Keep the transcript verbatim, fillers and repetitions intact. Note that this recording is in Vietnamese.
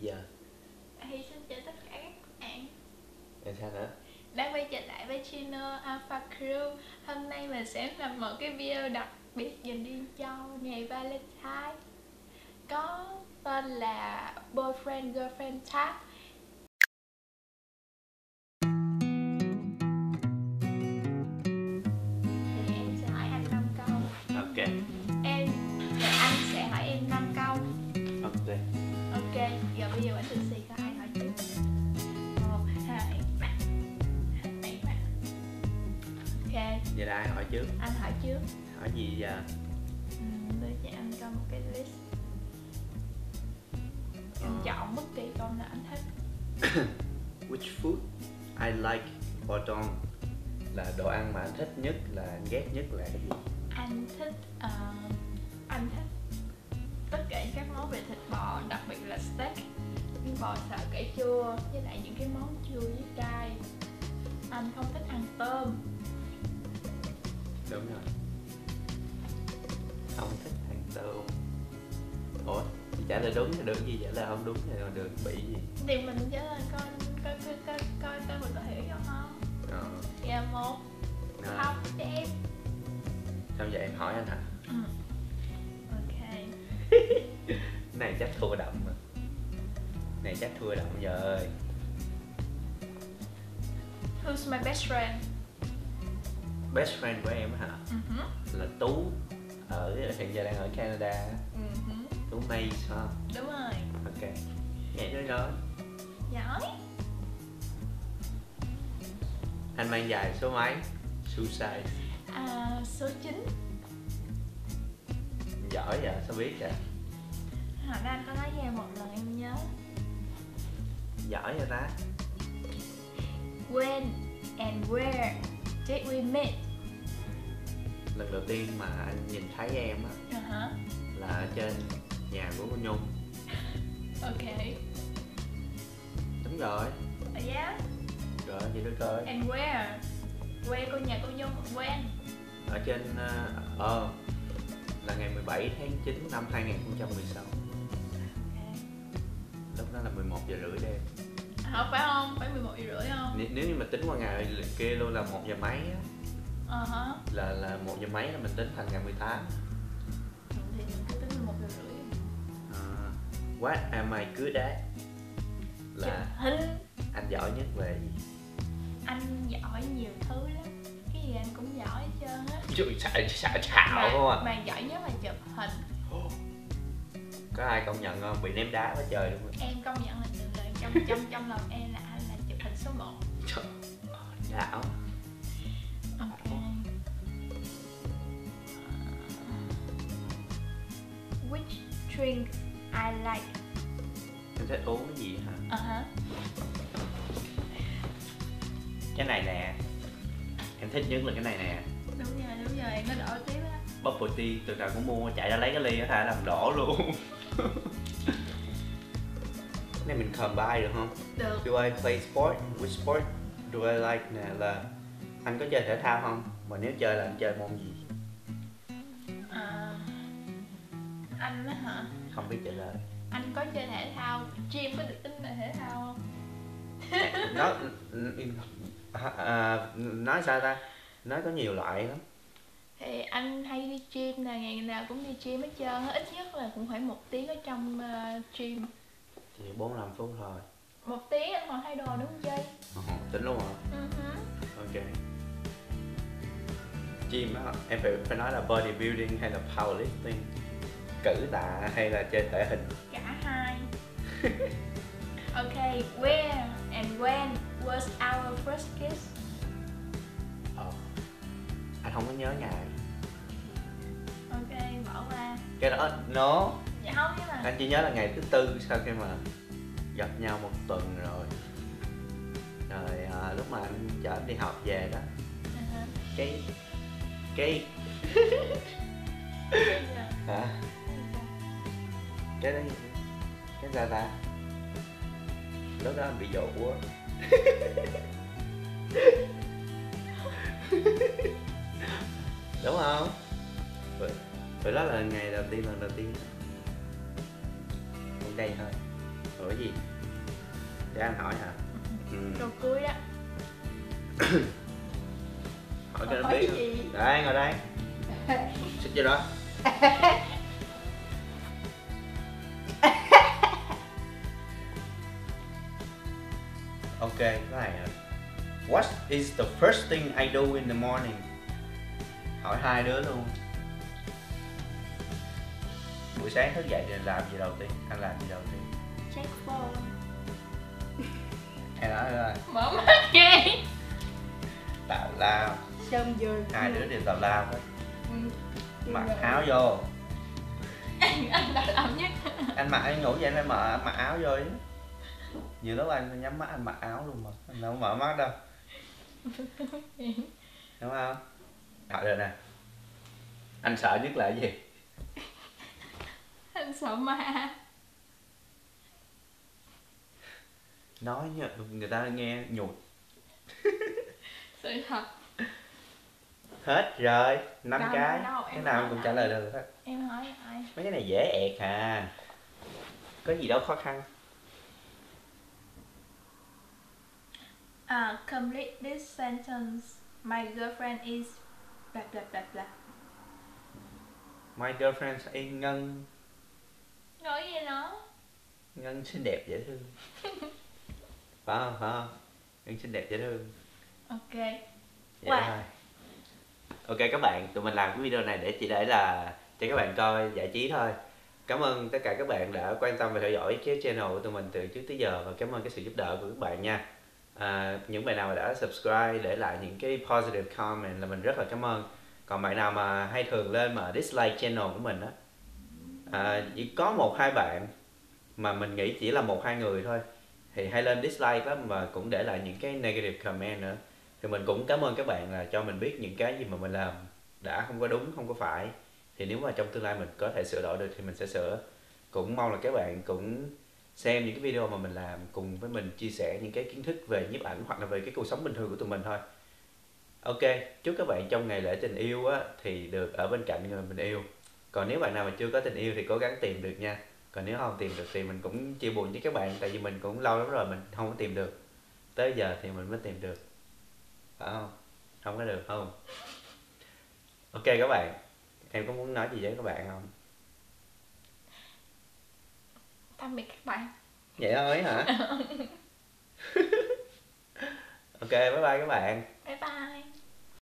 giờ? Hi, xin chào tất cả các bạn. Rồi sao nữa? Đang quay trở lại với channel Alpha Crew. Hôm nay mình sẽ làm một cái video đặc biệt dành riêng cho ngày Valentine, có tên là Boyfriend Girlfriend Tag. Thì em sẽ hỏi anh năm câu. Ok. Em và anh sẽ hỏi em năm câu. Ok. Ok, giờ bây giờ anh tự xì coi ai hỏi trước. Một, hai, ba. Hai, ba. Ok, Giờ là ai hỏi trước? anh hỏi trước. Hỏi gì giờ? Ừ, tôi cho anh coi một cái list. Em Ờ. chọn bất kỳ câu nào anh thích. Which food I like or don't? Là đồ ăn mà anh thích nhất, là anh ghét nhất là cái gì? Anh thích ờ, anh thích tất cả các món về thịt bò, đặc biệt là steak, miếng bò xào cải chua, với lại những cái món chua với cay. Anh không thích ăn tôm. Đúng rồi. Không thích ăn tôm. Ủa? Thì trả lời đúng thì được gì, trả lời không đúng thì được bị gì? Thì mình trả lời coi coi coi coi coi coi mình có hiểu không? Ờ. Dạ một. Rồi. Không cho em. Sao vậy, em hỏi anh hả? Ừ. Ok. Cái này chắc thua đậm mà. Này chắc thua đậm rồi. Who's my best friend? Best friend của em hả? Uh-huh. Là Tú. Ở hiện giờ đang ở Canada. Uh-huh. Tú May sao? Đúng rồi. Ok. Vậy thôi rồi. Giỏi. Anh mang giày số mấy? Shoe size. À, số chín. Giỏi vậy, sao biết vậy? Hồi đó anh có nói với em một lần em nhớ. Giỏi vậy ta? When and where did we meet? Lần đầu tiên mà anh nhìn thấy em á, Uh-huh. là ở trên nhà của cô Nhung. Ok. Đúng rồi. Uh, yeah. Rồi, vậy được rồi. And where? Where cô nhà cô Nhung. When? Ở trên, ờ, uh, là ngày mười bảy tháng chín năm hai nghìn không trăm mười sáu. Okay. Lúc đó là mười một giờ rưỡi đêm. Không phải không? Phải mười một giờ rưỡi không? N- Nếu như mà tính qua ngày kia luôn là một giờ mấy á. Uh-huh. Là là một giờ mấy là mình tính thành ngày mười tám. Ừ, thì mình cứ tính mười một giờ rưỡi. Uh, what am I good at? Là Chụp hình. anh giỏi nhất về gì? Anh giỏi nhiều thứ lắm. Cái gì anh cũng giỏi hết trơn á. Trời, xạo xạo xạo Mà, không à? mà giỏi nhất là chụp hình. Có ai công nhận không? Bị ném đá quá trời luôn rồi. Em công nhận là từ lời trong trong trong lòng em là anh là chụp hình số một. Trời, đảo. Ok. Which drink I like? Anh thích uống cái gì hả? Uh-huh. Cái này nè. Em thích nhất là cái này nè. Đúng rồi, đúng rồi, nó đổ tiếp á. Bubble tea, từ nào cũng mua, chạy ra lấy cái ly có thể làm đổ luôn. Cái này mình combine được không? Được. Do I play sport? Which sport do I like nè, là anh có chơi thể thao không? Mà nếu chơi là anh chơi môn gì? À, anh á hả? Không biết trả lời. Anh có chơi thể thao, gym có được tính là thể thao không? Nó à, nói sao ta? Nói có nhiều loại lắm. Thì anh hay đi gym, là ngày nào cũng đi gym hết trơn á, ít nhất là cũng phải một tiếng ở trong uh, gym. Thì bốn mươi lăm phút thôi. Một tiếng anh còn thay đồ đúng không chơi? Ồ, tính luôn hả? Uh-huh. Ok. Gym á, em phải phải nói là bodybuilding hay là powerlifting, cử tạ hay là chơi thể hình? Cả hai. Ok, where and when was our first kiss? Ờ. Anh không có nhớ ngày. Ok, bỏ qua. Cái đó nó Dạ không, nhưng mà anh chỉ nhớ là ngày thứ tư sau khi mà gặp nhau một tuần rồi. Rồi à, lúc mà anh chở anh đi học về đó, uh-huh. cái cái Bây giờ, hả? Cái đó cái ra ta. Lúc đó anh bị dụ quá. Đúng không? Vậy, vậy đó là ngày đầu tiên, lần đầu tiên. Ở đây thôi. Ủa gì? Để anh hỏi hả? Ừ. Câu cuối đó. Hỏi cho nó Hỏi biết. gì? Đây, ngồi đây. Xích vô đó. Ok, cái này hả? What is the first thing I do in the morning? Hỏi hai đứa luôn. Buổi sáng thức dậy thì làm gì đầu tiên? Anh làm gì đầu tiên? Check phone. Em nói rồi. Mở mắt ra. Tào lao. Xong rồi. Hai đứa đều tào lao hết. Ừ. Mặc áo vô. Anh đã làm nhất. Anh mặc anh ngủ dậy anh phải mở mặc áo vô chứ. Nhiều lúc anh nhắm mắt anh mặc áo luôn mà. Anh đâu có mở mắt đâu. Đúng không? Hỏi được nè. Anh sợ nhất là cái gì? Anh sợ ma. Nói như người ta nghe nhụt. Sự thật. Hết rồi, năm Đâu, cái. đâu, Cái em nào hỏi cũng ai? trả lời được hết. Em hỏi ai? Mấy cái này dễ ẹt à. Có gì đâu khó khăn. Uh, complete this sentence. My girlfriend is blah blah blah blah. My girlfriend is Ngân. Nói gì nó? Ngân xinh đẹp dễ thương. Phải không? Phải không? Ngân xinh đẹp dễ thương. Ok. Vậy Wow. thôi. Ok các bạn, tụi mình làm cái video này để chỉ để là cho các bạn coi giải trí thôi. Cảm ơn tất cả các bạn đã quan tâm và theo dõi cái channel của tụi mình từ trước tới giờ, và cảm ơn cái sự giúp đỡ của các bạn nha. À, những bạn nào mà đã subscribe để lại những cái positive comment là mình rất là cảm ơn. Còn bạn nào mà hay thường lên mà dislike channel của mình á, à, chỉ có một hai bạn mà mình nghĩ chỉ là một hai người thôi, thì hay lên dislike lắm mà cũng để lại những cái negative comment nữa. Thì mình cũng cảm ơn các bạn là cho mình biết những cái gì mà mình làm đã không có đúng, không có phải. Thì nếu mà trong tương lai mình có thể sửa đổi được thì mình sẽ sửa. Cũng mong là các bạn cũng xem những cái video mà mình làm, cùng với mình chia sẻ những cái kiến thức về nhiếp ảnh hoặc là về cái cuộc sống bình thường của tụi mình thôi. Ok, chúc các bạn trong ngày lễ tình yêu á thì được ở bên cạnh người mình yêu. Còn nếu bạn nào mà chưa có tình yêu thì cố gắng tìm được nha. Còn nếu không tìm được thì mình cũng chia buồn với các bạn, tại vì mình cũng lâu lắm rồi mình không có tìm được. Tới giờ thì mình mới tìm được. Phải không? Không có được không? Ok các bạn, em có muốn nói gì với các bạn không? Tạm biệt các bạn. Vậy thôi hả? Ok, bye bye các bạn. Bye bye.